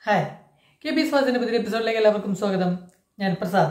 Hi K B സ്വാസിൻ്റെ പുതിയ എപ്പിസോഡിലേക്ക് എല്ലാവർക്കും സ്വാഗതം. ഞാൻ പ്രസാദ്.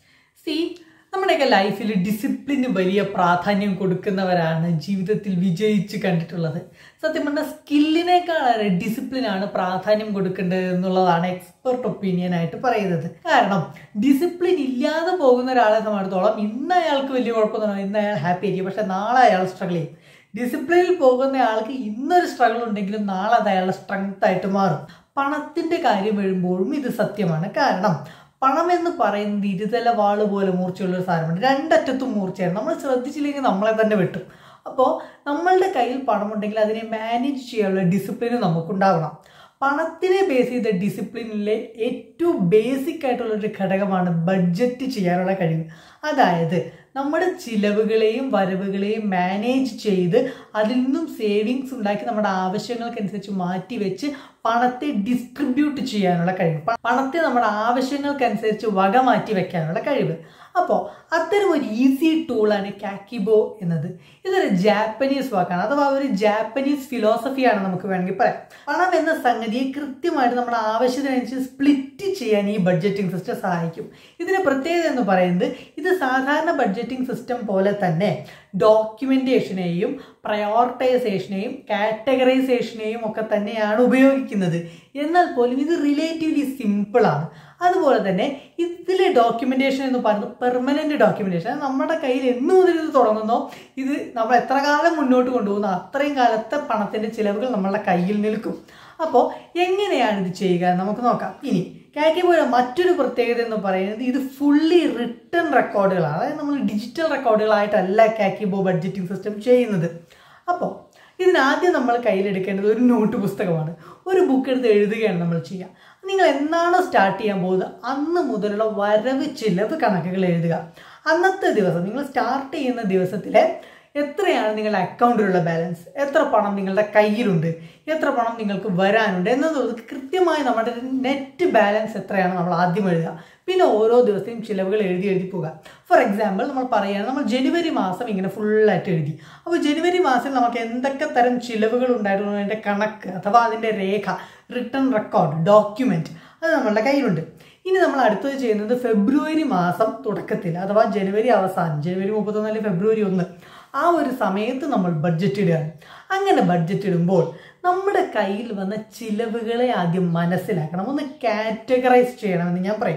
നമ്മുടെയൊക്കെ ലൈഫിൽ ഡിസിപ്ലിന് വലിയ പ്രാധാന്യം കൊടുക്കുന്നവരാണ് ജീവിതത്തിൽ വിജയിച്ച് കണ്ടിട്ടുള്ളത്. സത്യം പറഞ്ഞാൽ സ്കില്ലിനേക്കാളേറെ ഡിസിപ്ലിനാണ് പ്രാധാന്യം കൊടുക്കേണ്ടത് എന്നുള്ളതാണ് എക്സ്പെർട്ട് ഒപ്പീനിയൻ ആയിട്ട് പറയുന്നത്. കാരണം ഡിസിപ്ലിൻ ഇല്ലാതെ പോകുന്ന ഒരാളെ സംബന്ധിച്ചിടത്തോളം ഇന്ന് അയാൾക്ക് വലിയ കുഴപ്പമൊന്നും, ഇന്ന് അയാൾ ഹാപ്പി ആയിരിക്കും, പക്ഷെ നാളെ അയാൾ സ്ട്രഗിൾ ചെയ്യും. ഡിസിപ്ലിനിൽ പോകുന്ന ആൾക്ക് ഇന്നൊരു സ്ട്രഗിൾ ഉണ്ടെങ്കിലും നാളെ അത് അയാളുടെ സ്ട്രെങ്ത് ആയിട്ട് മാറും. പണത്തിൻ്റെ കാര്യം വരുമ്പോഴും ഇത് സത്യമാണ്. കാരണം പണം എന്ന് പറയുന്നത് ഇരുതല വാള് പോലെ മൂർച്ചയുള്ളൊരു സാധനമാണ്. രണ്ടറ്റത്തും മൂർച്ചയാണ്. നമ്മൾ ശ്രദ്ധിച്ചില്ലെങ്കിൽ നമ്മളെ തന്നെ വെട്ടും. അപ്പോൾ നമ്മളുടെ കയ്യിൽ പണമുണ്ടെങ്കിൽ അതിനെ മാനേജ് ചെയ്യാനുള്ള ഡിസിപ്ലിന് നമുക്കുണ്ടാവണം. പണത്തിനെ ബേസ് ചെയ്ത ഡിസിപ്ലിനിലെ ഏറ്റവും ബേസിക് ആയിട്ടുള്ളൊരു ഘടകമാണ് ബഡ്ജറ്റ് ചെയ്യാനുള്ള കഴിവ്. അതായത് നമ്മുടെ ചിലവുകളെയും വരവുകളെയും മാനേജ് ചെയ്ത് അതിൽ നിന്നും സേവിങ്സ് ഉണ്ടാക്കി നമ്മുടെ ആവശ്യങ്ങൾക്കനുസരിച്ച് മാറ്റി വെച്ച് പണത്തെ ഡിസ്ട്രിബ്യൂട്ട് ചെയ്യാനുള്ള കഴിവ്, പണത്തെ നമ്മുടെ ആവശ്യങ്ങൾക്കനുസരിച്ച് വക മാറ്റി വെക്കാനുള്ള കഴിവ്. അപ്പോൾ അത്തരം ഒരു ഈസി ടൂളാണ് കാക്കിബോ എന്നത്. ഇതൊരു ജാപ്പനീസ് വാക്കാണ്, അഥവാ ഒരു ജാപ്പനീസ് ഫിലോസഫിയാണ് നമുക്ക് വേണമെങ്കിൽ പറയാം. പണം എന്ന സംഗതിയെ കൃത്യമായിട്ട് നമ്മുടെ ആവശ്യത്തിനനുസരിച്ച് സ്പ്ലിറ്റ് ചെയ്യാൻ ഈ ബഡ്ജറ്റിംഗ് സിസ്റ്റം സഹായിക്കും. ഇതിന് പ്രത്യേകത എന്ന് പറയുന്നത് ഇത് സാധാരണ ബഡ്ജറ്റിംഗ് സിസ്റ്റം പോലെ തന്നെ ഡോക്യുമെന്റേഷനെയും പ്രയോറിറ്റൈസേഷനെയും കാറ്റഗറൈസേഷനെയും ഒക്കെ തന്നെയാണ് ഉപയോഗിക്കുന്നത്. എന്നാൽ പോലും ഇത് റിലേറ്റീവ്ലി സിമ്പിളാണ്. അതുപോലെ തന്നെ ഇതിലെ ഡോക്യുമെന്റേഷൻ എന്ന് പറയുന്നത് പെർമനന്റ് ഡോക്യുമെന്റേഷൻ. നമ്മുടെ കയ്യിൽ എന്ന് മുതൽ ഇത് തുടങ്ങുന്നോ, ഇത് നമ്മൾ എത്ര കാലം മുന്നോട്ട് കൊണ്ടുപോകുന്നോ അത്രയും കാലത്തെ പണത്തിന്റെ ചിലവുകൾ നമ്മളുടെ കയ്യിൽ നിൽക്കും. അപ്പോൾ എങ്ങനെയാണ് ഇത് ചെയ്യുക നമുക്ക് നോക്കാം. ഇനി കാക്കിബോയുടെ മറ്റൊരു പ്രത്യേകത എന്ന് പറയുന്നത് ഇത് ഫുള്ളി റിട്ടൺ റെക്കോർഡുകളാണ്. അതായത് നമ്മൾ ഡിജിറ്റൽ റെക്കോർഡുകളായിട്ടല്ല കാക്കിബോ ബഡ്ജറ്റിംഗ് സിസ്റ്റം ചെയ്യുന്നത്. അപ്പോൾ ഇതിനാദ്യം നമ്മൾ കയ്യിലെടുക്കേണ്ടത് ഒരു നോട്ട് പുസ്തകമാണ്. ഒരു ബുക്ക് എടുത്ത് എഴുതുകയാണ് നമ്മൾ ചെയ്യുക. നിങ്ങൾ എന്നാണോ സ്റ്റാർട്ട് ചെയ്യാൻ പോകുന്നത് അന്ന് മുതലുള്ള വരവ് ചിലവ് കണക്കുകൾ എഴുതുക. അന്നത്തെ ദിവസം നിങ്ങൾ സ്റ്റാർട്ട് ചെയ്യുന്ന ദിവസത്തിലെ എത്രയാണ് നിങ്ങളുടെ അക്കൗണ്ടിലുള്ള ബാലൻസ്, എത്ര പണം നിങ്ങളുടെ കയ്യിലുണ്ട്, എത്ര പണം നിങ്ങൾക്ക് വരാനുണ്ട് എന്നത് കൃത്യമായി നമ്മുടെ നെറ്റ് ബാലൻസ് എത്രയാണ് നമ്മൾ ആദ്യം എഴുതുക. പിന്നെ ഓരോ ദിവസവും ചിലവുകൾ എഴുതി പോകുക. ഫോർ എക്സാമ്പിൾ നമ്മൾ പറയുകയാണ്, നമ്മൾ ജനുവരി മാസം ഇങ്ങനെ ഫുള്ളായിട്ട് എഴുതി. അപ്പോൾ ജനുവരി മാസം നമുക്ക് എന്തൊക്കെ തരം ചിലവുകൾ ഉണ്ടായിട്ടുള്ള അതിൻ്റെ കണക്ക് അഥവാ അതിൻ്റെ രേഖ, റിട്ടൺ റെക്കോർഡ്, ഡോക്യുമെൻറ്റ് അത് നമ്മളുടെ കയ്യിലുണ്ട്. ഇനി നമ്മൾ അടുത്തത് ചെയ്യുന്നത് ഫെബ്രുവരി മാസം തുടക്കത്തിൽ അഥവാ ജനുവരി അവസാനം, ജനുവരി 31 അല്ലെങ്കിൽ ഫെബ്രുവരി 1 ആ ഒരു സമയത്ത് നമ്മൾ ബഡ്ജറ്റ് ഇടുകയാണ്. അങ്ങനെ ബഡ്ജറ്റ് ഇടുമ്പോൾ നമ്മുടെ കയ്യിൽ വന്ന ചിലവുകളെ ആദ്യം മനസ്സിലാക്കണം, ഒന്ന് കാറ്റഗറൈസ് ചെയ്യണമെന്ന് ഞാൻ പറയും.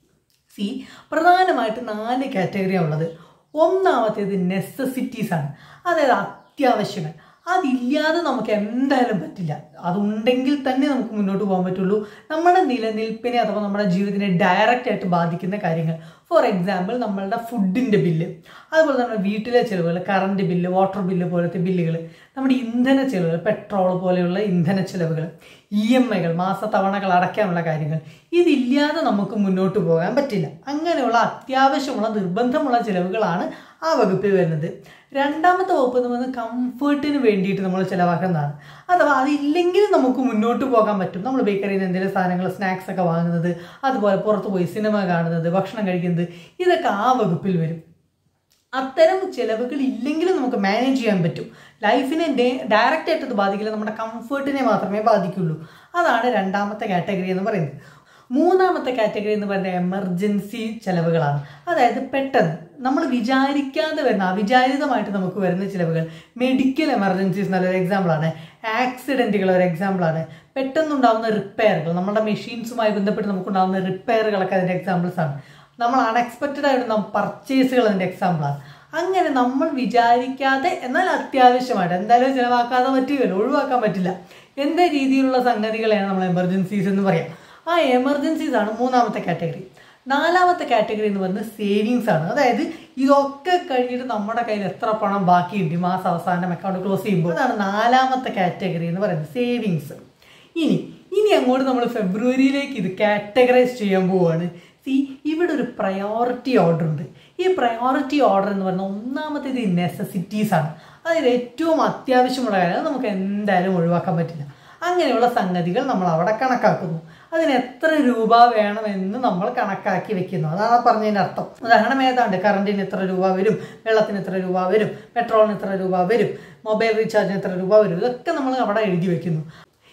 പ്രധാനമായിട്ട് 4 കാറ്റഗറിയാണ് ഉള്ളത്. ഒന്നാമത്തേത് നെസസിറ്റീസ് ആണ്, അതായത് അത്യാവശ്യങ്ങൾ. അതില്ലാതെ നമുക്ക് എന്തായാലും പറ്റില്ല. അതുണ്ടെങ്കിൽ തന്നെ നമുക്ക് മുന്നോട്ട് പോകാൻ പറ്റുള്ളൂ. നമ്മുടെ നിലനിൽപ്പിനെ അഥവാ നമ്മുടെ ജീവിതത്തിനെ ഡയറക്റ്റ് ആയിട്ട് ബാധിക്കുന്ന കാര്യങ്ങൾ. ഫോർ എക്സാമ്പിൾ നമ്മളുടെ ഫുഡിൻ്റെ ബില്ല്, അതുപോലെ നമ്മുടെ വീട്ടിലെ ചിലവുകൾ, കറണ്ട് ബില്ല്, വാട്ടർ ബില്ല് പോലത്തെ ബില്ലുകൾ, നമ്മുടെ ഇന്ധന ചിലവുകൾ, പെട്രോൾ പോലെയുള്ള ഇന്ധന ചിലവുകൾ, EMI കൾ, മാസത്തവണകൾ അടയ്ക്കാനുള്ള കാര്യങ്ങൾ. ഇതില്ലാതെ നമുക്ക് മുന്നോട്ട് പോകാൻ പറ്റില്ല. അങ്ങനെയുള്ള അത്യാവശ്യമുള്ള നിർബന്ധമുള്ള ചിലവുകളാണ് ആ വകുപ്പിൽ വരുന്നത്. രണ്ടാമത്തെ വകുപ്പ് എന്ന് പറയുന്നത് കംഫേർട്ടിന് വേണ്ടിയിട്ട് നമ്മൾ ചിലവാക്കുന്നതാണ്. അഥവാ അതില്ലെങ്കിൽ നമുക്ക് മുന്നോട്ട് പോകാൻ പറ്റും. നമ്മൾ ബേക്കറിയിൽ നിന്ന് എന്തെങ്കിലും സാധനങ്ങൾ, സ്നാക്സ് ഒക്കെ വാങ്ങുന്നത്, അതുപോലെ പുറത്ത് പോയി സിനിമ കാണുന്നത്, ഭക്ഷണം കഴിക്കുന്നത്, ഇതൊക്കെ ആ വകുപ്പിൽ വരും. അത്തരം ചിലവുകൾ ഇല്ലെങ്കിലും നമുക്ക് മാനേജ് ചെയ്യാൻ പറ്റും. ലൈഫിനെ ഡയറക്റ്റ് ആയിട്ട് അത് ബാധിക്കില്ല, നമ്മുടെ കംഫേർട്ടിനെ മാത്രമേ ബാധിക്കുള്ളൂ. അതാണ് രണ്ടാമത്തെ കാറ്റഗറി എന്ന് പറയുന്നത്. മൂന്നാമത്തെ കാറ്റഗറി എന്ന് പറയുന്നത് എമർജൻസി ചിലവുകളാണ്. അതായത് പെട്ടെന്ന് നമ്മൾ വിചാരിക്കാതെ വരുന്ന, അവിചാരിതമായിട്ട് നമുക്ക് വരുന്ന ചിലവുകൾ. മെഡിക്കൽ എമർജൻസീസ് നല്ലൊരു എക്സാമ്പിളാണ്. ആക്സിഡൻറ്റുകൾ ഒരു എക്സാമ്പിളാണ്. പെട്ടെന്നുണ്ടാകുന്ന റിപ്പയറുകൾ, നമ്മുടെ മെഷീൻസുമായി ബന്ധപ്പെട്ട് നമുക്കുണ്ടാകുന്ന റിപ്പയറുകളൊക്കെ അതിൻ്റെ എക്സാമ്പിൾസാണ്. നമ്മൾ അൺഎക്സ്പെക്റ്റഡ് ആയിട്ട് പർച്ചേസുകൾ അതിൻ്റെ എക്സാമ്പിളാണ്. അങ്ങനെ നമ്മൾ വിചാരിക്കാതെ എന്നാൽ അത്യാവശ്യമായിട്ട് എന്തായാലും ചിലവാക്കാതെ പറ്റുകയില്ല, ഒഴിവാക്കാൻ പറ്റില്ല. എന്താ രീതിയിലുള്ള സംഗതികളെയാണ് നമ്മൾ എമർജൻസീസ് എന്ന് പറയാം. ആ എമർജൻസീസ് ആണ് മൂന്നാമത്തെ കാറ്റഗറി. നാലാമത്തെ കാറ്റഗറി എന്ന് പറയുന്നത് സേവിങ്സ് ആണ്. അതായത് ഇതൊക്കെ കഴിഞ്ഞിട്ട് നമ്മുടെ കയ്യിൽ എത്ര പണം ബാക്കിയുണ്ട് മാസം അവസാനം അക്കൗണ്ട് ക്ലോസ് ചെയ്യുമ്പോൾ, അതാണ് നാലാമത്തെ കാറ്റഗറി എന്ന് പറയുന്നത്, സേവിങ്സ്. ഇനി അങ്ങോട്ട് നമ്മൾ ഫെബ്രുവരിയിലേക്ക് ഇത് കാറ്റഗറൈസ് ചെയ്യാൻ പോവുകയാണ്. ഇവിടെ ഒരു പ്രയോറിറ്റി ഓർഡർ ഉണ്ട്. ഈ പ്രയോറിറ്റി ഓർഡർ എന്ന് പറഞ്ഞാൽ ഒന്നാമത്തേത് നെസസിറ്റീസ് ആണ്. അതായത് ഏറ്റവും അത്യാവശ്യമുള്ള കാര്യം നമുക്ക് എന്തായാലും ഒഴിവാക്കാൻ പറ്റില്ല. അങ്ങനെയുള്ള സംഗതികൾ നമ്മൾ അവിടെ കണക്കാക്കുന്നു. അതിന് എത്ര രൂപ വേണമെന്ന് നമ്മൾ കണക്കാക്കി വെക്കുന്നു. അതാണ് പറഞ്ഞതിൻ്റെ അർത്ഥം. ഉദാഹരണം ഏതാണ്ട് കറണ്ടിന് എത്ര രൂപ വരും, വെള്ളത്തിന് എത്ര രൂപ വരും, പെട്രോളിന് എത്ര രൂപ വരും, മൊബൈൽ റീചാർജിന് എത്ര രൂപ വരും, ഇതൊക്കെ നമ്മൾ അവിടെ എഴുതി വെക്കുന്നു.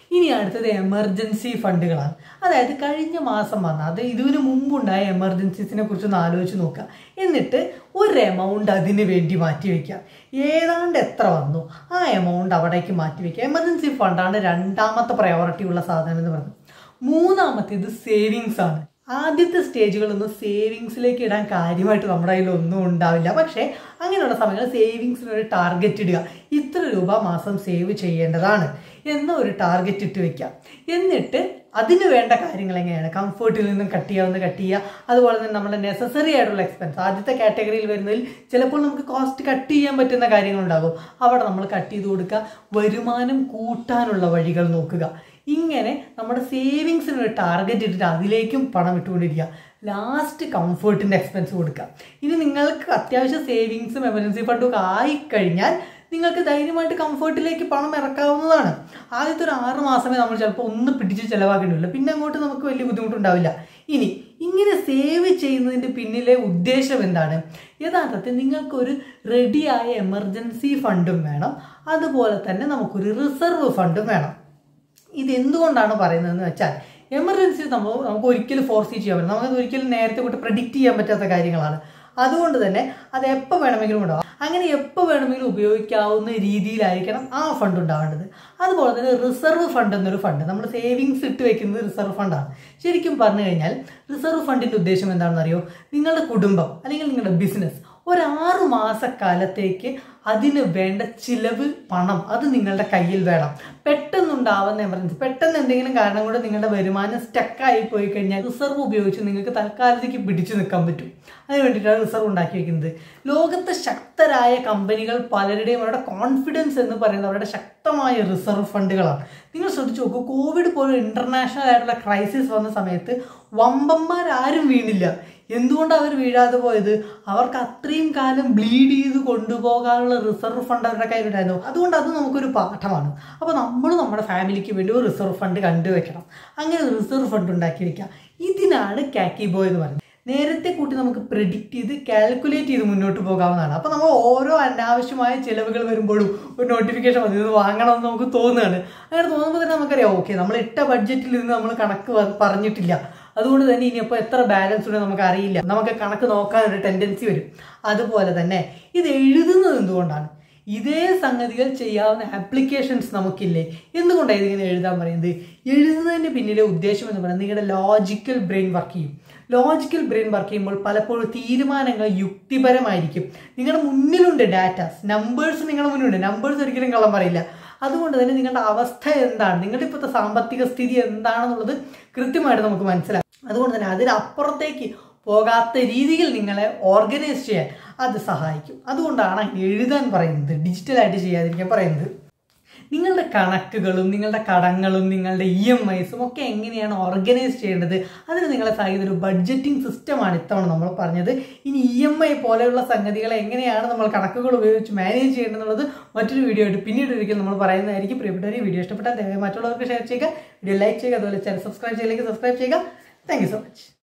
ഇനി അടുത്തത് എമർജൻസി ഫണ്ടുകളാണ്. അതായത് കഴിഞ്ഞ മാസം വന്ന അത് ഇതിനു മുമ്പുണ്ടായ എമർജൻസീസിനെ കുറിച്ചൊന്ന് ആലോചിച്ച് നോക്കുക. എന്നിട്ട് ഒരു എമൗണ്ട് അതിന് വേണ്ടി മാറ്റിവെക്കുക. ഏതാണ്ട് എത്ര വന്നു ആ എമൗണ്ട് അവിടേക്ക് മാറ്റിവെക്കുക. എമർജൻസി ഫണ്ടാണ് രണ്ടാമത്തെ പ്രയോറിറ്റി ഉള്ള സാധനം എന്ന് പറയുന്നത്. മൂന്നാമത്തേത് സേവിങ്സ് ആണ്. ആദ്യത്തെ സ്റ്റേജുകളൊന്നും സേവിങ്സിലേക്ക് ഇടാൻ കാര്യമായിട്ട് നമ്മുടെ കയ്യിൽ ഒന്നും ഉണ്ടാവില്ല. പക്ഷേ അങ്ങനെയുള്ള സമയങ്ങളിൽ സേവിങ്സിനൊരു ടാർഗറ്റ് ഇടുക. ഇത്ര രൂപ മാസം സേവ് ചെയ്യേണ്ടതാണ് എന്ന ഒരു ടാർഗറ്റ് ഇട്ട് വെക്കാം. എന്നിട്ട് അതിന് വേണ്ട കാര്യങ്ങൾ എങ്ങനെയാണ് കംഫർട്ടിൽ നിന്നും കട്ട് ചെയ്യുക. അതുപോലെ തന്നെ നമ്മുടെ നെസസറി ആയിട്ടുള്ള എക്സ്പെൻസ് ആദ്യത്തെ കാറ്റഗറിയിൽ വരുന്നതിൽ ചിലപ്പോൾ നമുക്ക് കോസ്റ്റ് കട്ട് ചെയ്യാൻ പറ്റുന്ന കാര്യങ്ങളുണ്ടാകും. അവിടെ നമ്മൾ കട്ട് ചെയ്ത് കൊടുക്കുക. വരുമാനം കൂട്ടാനുള്ള വഴികൾ നോക്കുക. ഇങ്ങനെ നമ്മുടെ സേവിങ്സിനൊരു ടാർഗറ്റ് ഇട്ടിട്ട് അതിലേക്കും പണം ഇട്ടുകൊണ്ടിരിക്കുക. ലാസ്റ്റ് കംഫർട്ടിൻ്റെ എക്സ്പെൻസ് കൊടുക്കുക. ഇനി നിങ്ങൾക്ക് അത്യാവശ്യം സേവിങ്സും എമർജൻസി ഫണ്ടും ഒക്കെ ആയിക്കഴിഞ്ഞാൽ നിങ്ങൾക്ക് ധൈര്യമായിട്ട് കംഫർട്ടിലേക്ക് പണം ഇറക്കാവുന്നതാണ്. ആദ്യത്തെ ഒരു 6 മാസമേ നമ്മൾ ചിലപ്പോൾ ഒന്ന് പിടിച്ച് ചിലവാക്കേണ്ടിയുള്ളൂ. പിന്നെ അങ്ങോട്ട് നമുക്ക് വലിയ ബുദ്ധിമുട്ടുണ്ടാവില്ല. ഇനി ഇങ്ങനെ സേവ് ചെയ്യുന്നതിൻ്റെ പിന്നിലെ ഉദ്ദേശം എന്താണ്? യഥാർത്ഥത്തിൽ നിങ്ങൾക്കൊരു റെഡിയായ എമർജൻസി ഫണ്ടും വേണം, അതുപോലെ തന്നെ നമുക്കൊരു റിസർവ് ഫണ്ടും വേണം. ഇതെന്തുകൊണ്ടാണ് പറയുന്നതെന്ന് വെച്ചാൽ എമർജൻസി നമുക്ക് ഒരിക്കലും ഫോർസി ചെയ്യാൻ പറ്റില്ല. നമുക്കത് ഒരിക്കലും നേരത്തെ തൊട്ട് പ്രെഡിക്റ്റ് ചെയ്യാൻ പറ്റാത്ത കാര്യങ്ങളാണ്. അതുകൊണ്ട് തന്നെ അത് എപ്പോൾ വേണമെങ്കിലും ഉണ്ടാവും. അങ്ങനെ എപ്പോൾ വേണമെങ്കിലും ഉപയോഗിക്കാവുന്ന രീതിയിലായിരിക്കണം ആ ഫണ്ട് ഉണ്ടാവേണ്ടത്. അതുപോലെ തന്നെ റിസർവ് ഫണ്ട് എന്നൊരു ഫണ്ട്, നമ്മൾ സേവിങ്സ് ഇട്ട് വെക്കുന്നത് റിസർവ് ഫണ്ടാണ്. ശരിക്കും പറഞ്ഞു കഴിഞ്ഞാൽ റിസർവ് ഫണ്ടിൻ്റെ ഉദ്ദേശം എന്താണെന്ന് അറിയോ? നിങ്ങളുടെ കുടുംബം അല്ലെങ്കിൽ നിങ്ങളുടെ ബിസിനസ് ഒരു 6 മാസക്കാലത്തേക്ക് അതിന് വേണ്ട ചിലവ് പണം അത് നിങ്ങളുടെ കയ്യിൽ വേണം. പെട്ടെന്നുണ്ടാവുന്ന എമർജൻസി, പെട്ടെന്ന് എന്തെങ്കിലും കാരണം കൊണ്ട് നിങ്ങളുടെ വരുമാനം സ്റ്റക്കായി പോയി കഴിഞ്ഞാൽ റിസർവ് ഉപയോഗിച്ച് നിങ്ങൾക്ക് തൽക്കാലത്തേക്ക് പിടിച്ചു നിൽക്കാൻ പറ്റും. അതിന് വേണ്ടിയിട്ടാണ് റിസർവ് ഉണ്ടാക്കി വെക്കുന്നത്. ലോകത്തെ ശക്തരായ കമ്പനികൾ പലരുടെയും അവരുടെ കോൺഫിഡൻസ് എന്ന് പറയുന്നത് അവരുടെ ശക്തമായ റിസർവ് ഫണ്ടുകളാണ്. നിങ്ങൾ ശ്രദ്ധിച്ചു നോക്കൂ, കോവിഡ് പോലെ ഇന്റർനാഷണൽ ആയിട്ടുള്ള ക്രൈസിസ് വന്ന സമയത്ത് വമ്പന്മാരാരും വീണില്ല. എന്തുകൊണ്ടാണ് അവർ വീഴാതെ പോയത്? അവർക്ക് അത്രയും കാലം ബ്ലീഡ് ചെയ്ത് കൊണ്ടുപോകാനുള്ള റിസർവ് ഫണ്ട് അവരുടെ കയ്യിലുണ്ടായിരുന്നു. അതുകൊണ്ട് അത് നമുക്കൊരു പാഠമാണ്. അപ്പോൾ നമ്മൾ നമ്മുടെ ഫാമിലിക്ക് വേണ്ടി ഒരു റിസർവ് ഫണ്ട് കണ്ടുവെക്കണം. അങ്ങനെ ഒരു റിസർവ് ഫണ്ട് ഉണ്ടാക്കി വെക്കുക. ഇതിനാണ് കാക്കി ബോയ് എന്ന് പറയുന്നത്. നേരത്തെ കൂട്ടി നമുക്ക് പ്രെഡിക്റ്റ് ചെയ്ത് കാൽക്കുലേറ്റ് ചെയ്ത് മുന്നോട്ട് പോകാവുന്നതാണ്. അപ്പോൾ നമ്മൾ ഓരോ അനാവശ്യമായ ചിലവുകൾ വരുമ്പോഴും ഒരു നോട്ടിഫിക്കേഷൻ വന്നു ഇത് വാങ്ങണമെന്ന് നമുക്ക് തോന്നുകയാണ്. അങ്ങനെ തോന്നുമ്പോൾ തന്നെ നമുക്കറിയാം, ഓക്കെ നമ്മൾ ഇട്ട ബഡ്ജറ്റിൽ നിന്ന് നമ്മൾ കണക്ക് പറഞ്ഞിട്ടില്ല. അതുകൊണ്ട് തന്നെ ഇനിയിപ്പോൾ എത്ര ബാലൻസ് ഉണ്ടെന്ന് നമുക്ക് അറിയില്ല. നമുക്ക് കണക്ക് നോക്കാനൊരു ടെൻഡൻസി വരും. അതുപോലെ തന്നെ ഇത് എഴുതുന്നത് എന്തുകൊണ്ടാണ്? ഇതേ സംഗതികൾ ചെയ്യാവുന്ന ആപ്ലിക്കേഷൻസ് നമുക്കില്ലേ? എന്തുകൊണ്ടാണ് ഇതിങ്ങനെ എഴുതാൻ പറയുന്നത്? എഴുതുന്നതിന് പിന്നിലെ ഉദ്ദേശം എന്ന് പറയുന്നത് നിങ്ങളുടെ ലോജിക്കൽ ബ്രെയിൻ വർക്ക് ചെയ്യും. ലോജിക്കൽ ബ്രെയിൻ വർക്ക് ചെയ്യുമ്പോൾ പലപ്പോഴും തീരുമാനങ്ങൾ യുക്തിപരമായിരിക്കും. നിങ്ങളുടെ മുന്നിലുണ്ട് ഡാറ്റാസ്, നമ്പേഴ്സ് നിങ്ങളുടെ മുന്നിലുണ്ട്. നമ്പേഴ്സ് ഒരിക്കലും കള്ളം പറയില്ല. അതുകൊണ്ട് തന്നെ നിങ്ങളുടെ അവസ്ഥ എന്താണ്, നിങ്ങളുടെ ഇപ്പോഴത്തെ സാമ്പത്തിക സ്ഥിതി എന്താണെന്നുള്ളത് കൃത്യമായിട്ട് നമുക്ക് മനസ്സിലാക്കാം. അതുകൊണ്ട് തന്നെ അതിനപ്പുറത്തേക്ക് പോകാത്ത രീതിയിൽ നിങ്ങളെ ഓർഗനൈസ് ചെയ്യാൻ അത് സഹായിക്കും. അതുകൊണ്ടാണ് എഴുതാൻ പറയുന്നത്, ഡിജിറ്റലായിട്ട് ചെയ്യാതിരിക്കാൻ പറയുന്നത്. നിങ്ങളുടെ കണക്കുകളും നിങ്ങളുടെ കടങ്ങളും നിങ്ങളുടെ EMIസും ഒക്കെ എങ്ങനെയാണ് ഓർഗനൈസ് ചെയ്യേണ്ടത് അതിന് നിങ്ങളെ സഹായിക്കുന്ന ഒരു ബഡ്ജറ്റിംഗ് സിസ്റ്റമാണ് ഇത്തവണ നമ്മൾ പറഞ്ഞത്. ഇനി EMI പോലെയുള്ള സംഗതികളെ എങ്ങനെയാണ് നമ്മൾ കണക്കുകൾ ഉപയോഗിച്ച് മാനേജ് ചെയ്യേണ്ടതെന്നുള്ളത് മറ്റൊരു വീഡിയോ ആയിട്ട് പിന്നീട് ഒരിക്കലും നമ്മൾ പറയുന്നതായിരിക്കും. പ്രിയപ്പെട്ടവർ, ഈ വീഡിയോ ഇഷ്ടപ്പെട്ടാൽ ദയവായി മറ്റുള്ളവർക്ക് ഷെയർ ചെയ്യുക, വീഡിയോ ലൈക്ക് ചെയ്യുക, അതുപോലെ ചാനൽ സബ്സ്ക്രൈബ് ചെയ്യുക. Thank you so much.